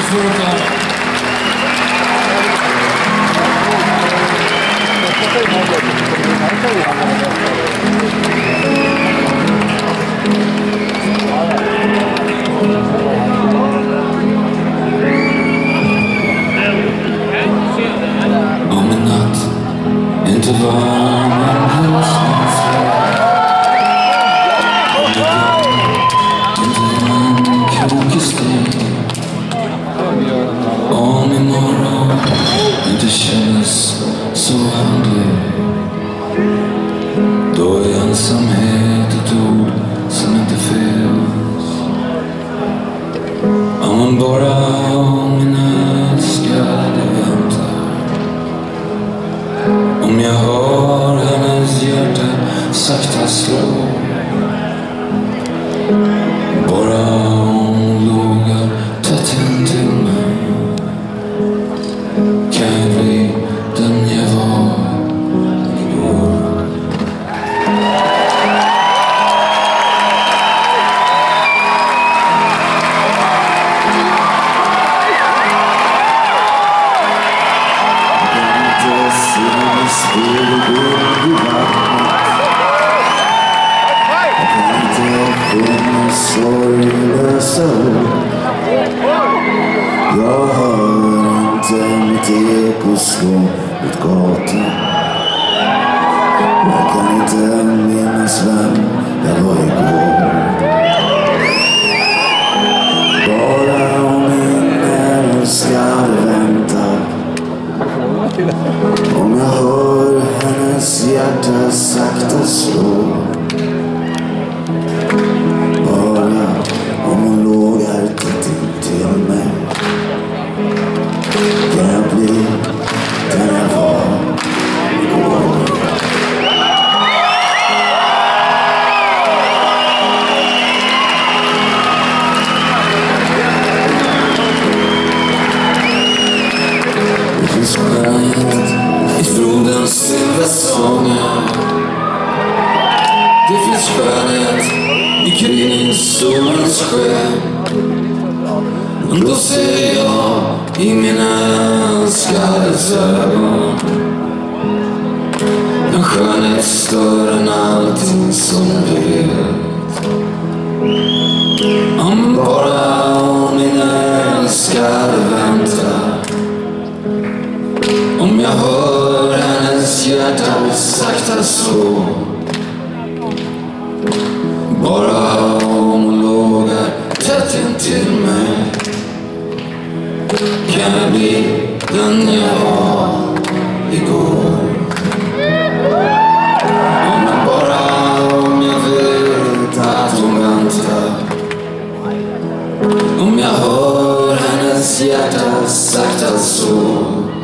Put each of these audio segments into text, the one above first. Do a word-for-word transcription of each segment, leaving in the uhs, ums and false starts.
Om en natt inte var en husmans inte en krokig steg. Om imorgon inte känns så handlig, då är ensamhet ett ord som inte finns. Om man bara om min älskade väntar, om jag hör hennes hjärta sakta slå, bara hon lågar tätt intill mig, kan jag bli den jag var igår. Sorglösa ord. Jag hör inte mitt eko slå ut gatan. Jag kan inte minnas vem jag var igår. Bara om min älskade väntar, om jag hör hennes hjärta sakta slå, om hon lågar tätt intill mig, kan jag bli den jag var igår. Det finns skönhet i flodens silversånger. Det finns skönhet i gryningssolens sken. Då ser jag i mina älskades ögon en skönhet större än allting som du vet. Om bara om min älskade väntar, om jag hör hennes hjärta sakta slå, bara om hon lågar tätt intill mig, kan jag bli den jag var igår. Om jag bara om jag vet att hon väntar, om jag hör hennes hjärta sakta slå,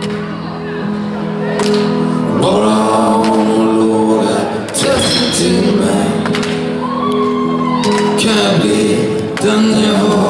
bara om hon lågar tätt intill mig, kan jag bli den jag var